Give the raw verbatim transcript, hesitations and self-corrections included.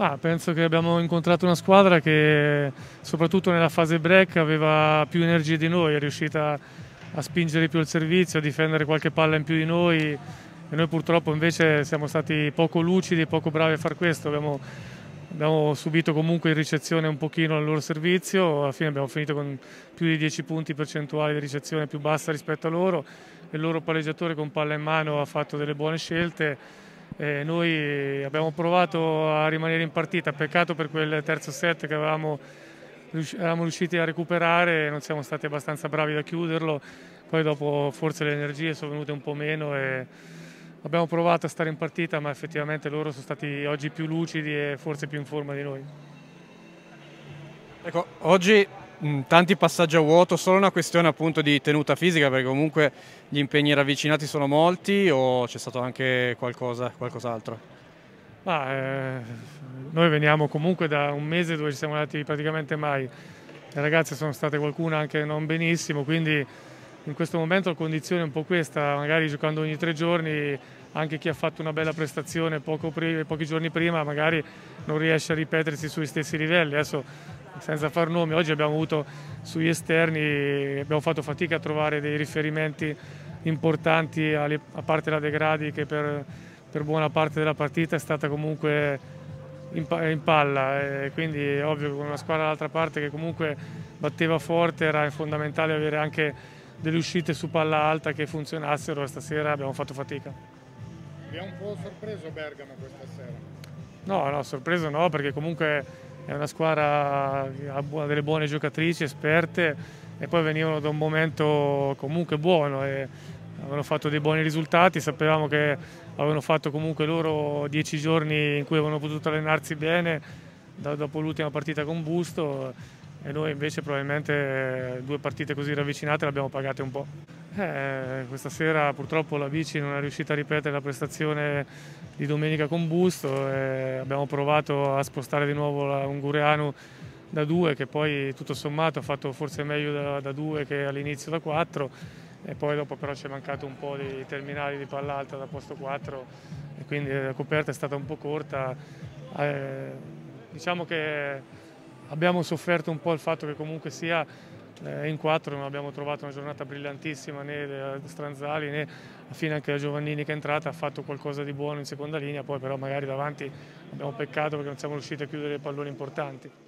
Ah, penso che abbiamo incontrato una squadra che soprattutto nella fase break aveva più energie di noi, è riuscita a spingere più il servizio, a difendere qualche palla in più di noi e noi purtroppo invece siamo stati poco lucidi, poco bravi a far questo. Abbiamo, abbiamo subito comunque in ricezione un pochino il loro servizio, alla fine abbiamo finito con più di dieci punti percentuali di ricezione più bassa rispetto a loro e il loro palleggiatore con palla in mano ha fatto delle buone scelte. E noi abbiamo provato a rimanere in partita, peccato per quel terzo set che avevamo, eravamo riusciti a recuperare, non siamo stati abbastanza bravi da chiuderlo, poi dopo forse le energie sono venute un po' meno e abbiamo provato a stare in partita, ma effettivamente loro sono stati oggi più lucidi e forse più in forma di noi. Ecco, oggi mh, tanti passaggi a vuoto, solo una questione appunto di tenuta fisica, perché comunque gli impegni ravvicinati sono molti, o c'è stato anche qualcosa, qualcos'altro? Ma, eh, noi veniamo comunque da un mese dove ci siamo andati praticamente mai. Le ragazze sono state qualcuna anche non benissimo, quindi in questo momento la condizione è un po' questa, magari giocando ogni tre giorni anche chi ha fatto una bella prestazione poco pri- pochi giorni prima magari non riesce a ripetersi sui stessi livelli. Adesso senza far nomi, oggi abbiamo avuto sugli esterni, abbiamo fatto fatica a trovare dei riferimenti importanti, a parte la De Gradi che per, per buona parte della partita è stata comunque in, in palla, e quindi è ovvio che con una squadra dall'altra parte che comunque batteva forte era fondamentale avere anche delle uscite su palla alta che funzionassero e stasera abbiamo fatto fatica. Vi ha un po' sorpreso Bergamo questa sera? No, no, sorpreso no, perché comunque è una squadra che ha delle buone giocatrici, esperte e poi venivano da un momento comunque buono e avevano fatto dei buoni risultati, sapevamo che avevano fatto comunque loro dieci giorni in cui avevano potuto allenarsi bene dopo l'ultima partita con Busto e noi invece probabilmente due partite così ravvicinate le abbiamo pagate un po'. Eh, questa sera purtroppo la Bici non è riuscita a ripetere la prestazione di domenica con Busto e abbiamo provato a spostare di nuovo la Ungureanu da due, che poi tutto sommato ha fatto forse meglio da, da due che all'inizio da quattro, e poi dopo però ci è mancato un po' di terminali di palla alta da posto quattro e quindi la coperta è stata un po' corta. Eh, diciamo che abbiamo sofferto un po' il fatto che comunque sia eh, in quattro non abbiamo trovato una giornata brillantissima né da Stranzali né alla fine anche la Giovannini che è entrata ha fatto qualcosa di buono in seconda linea, poi però magari davanti abbiamo peccato perché non siamo riusciti a chiudere i palloni importanti.